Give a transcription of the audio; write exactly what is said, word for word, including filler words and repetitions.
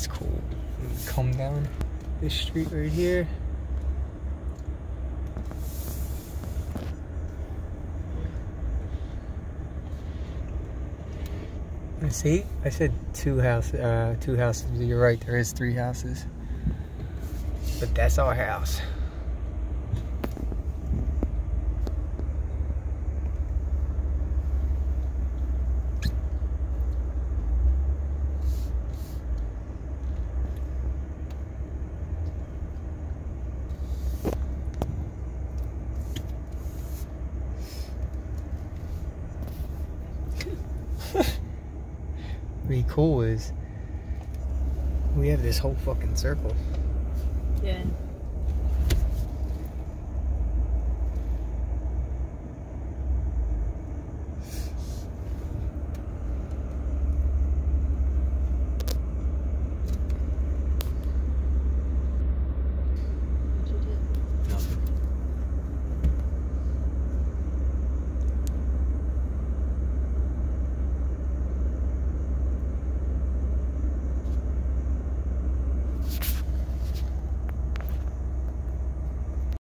It's cool. Come down this street right here. See, I said two houses. Uh, two houses. You're right. There is three houses, but that's our house. Be cool is we have this whole fucking circle. Yeah.